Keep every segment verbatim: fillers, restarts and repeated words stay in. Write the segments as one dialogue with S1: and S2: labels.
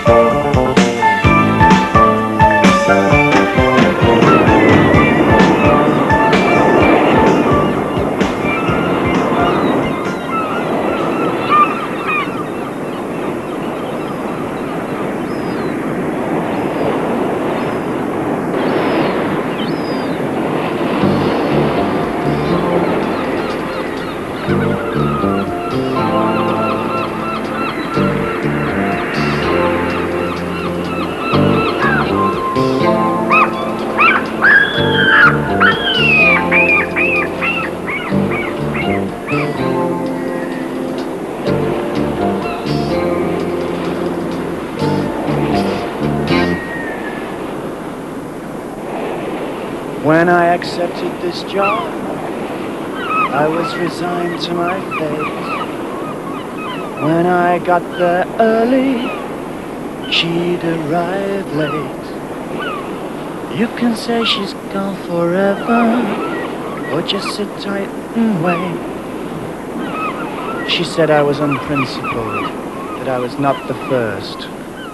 S1: When I accepted this job, I was resigned to my fate. When I got there early, she'd arrive late. You can say she's gone forever, or just sit tight and wait. She said I was unprincipled, that I was not the first.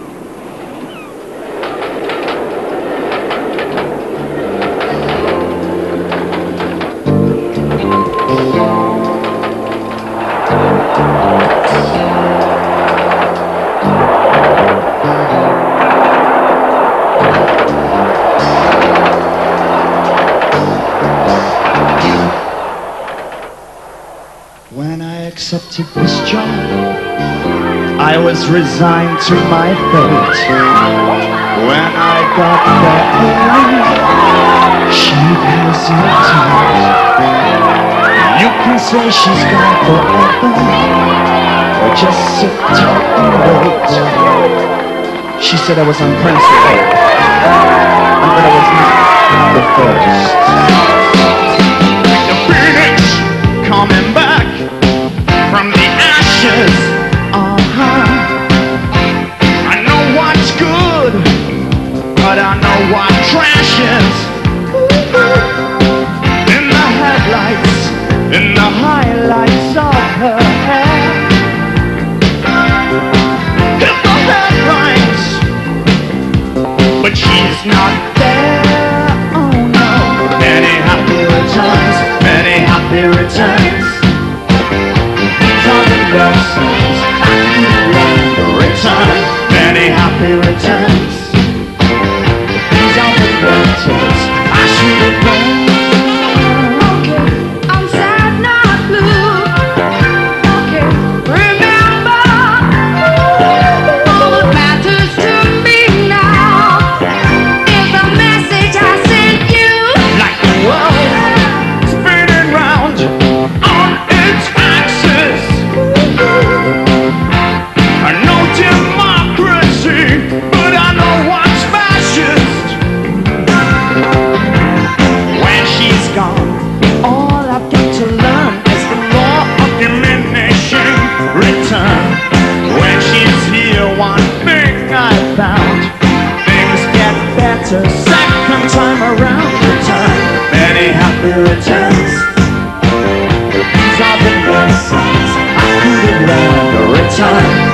S1: When I accepted this job, I was resigned to my fate. When I got there early, she'd hesitate. You can say she's gone forever, or just sit tight and wait. She said I was unprincipled, and that I was not the first. Like the phoenix coming back from the ashes, uh-huh. I know what's good, but I know what trash is. In the headlights, in the highlights of her hair, in the headlights, but she's not there, oh no. Many happy returns, many happy returns. Lessons I could learn to return, many happy returns. These are the letters I should have learned. Okay, I'm sad, not blue. Okay, remember, all that matters to me now is the message I sent you. Like the world spinning round on its axis. I know democracy, but I know what's fascist. When she's gone, all I've got to learn is the law of diminishing return. When she's here, one thing I found: things get better second time around. Return, many happy returns. These are the lessons I could have learned. Return.